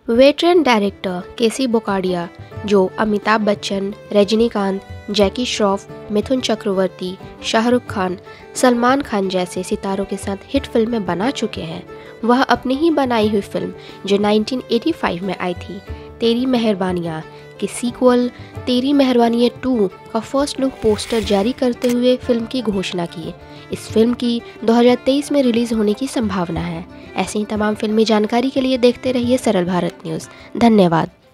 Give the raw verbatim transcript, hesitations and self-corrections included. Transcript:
Veteran director केसी बोकाडिया, जो अमिताभ बच्चन, रजनीकांत, जैकी श्रॉफ, मिथुन चक्रवर्ती, शाहरुख खान, सलमान खान जैसे सितारों के साथ हिट फिल्में बना चुके हैं, वह अपनी ही बनाई हुई फिल्म जो नाइनटीन एटी फाइव में आई थी, तेरी मेहरबानियाँ की सीक्वल तेरी मेहरबानियाँ टू का फर्स्ट लुक पोस्टर जारी करते हुए फिल्म की घोषणा की। इस फिल्म की दो हज़ार तेईस में रिलीज़ होने की संभावना है। ऐसी ही तमाम फिल्मी जानकारी के लिए देखते रहिए सरल भारत न्यूज़। धन्यवाद।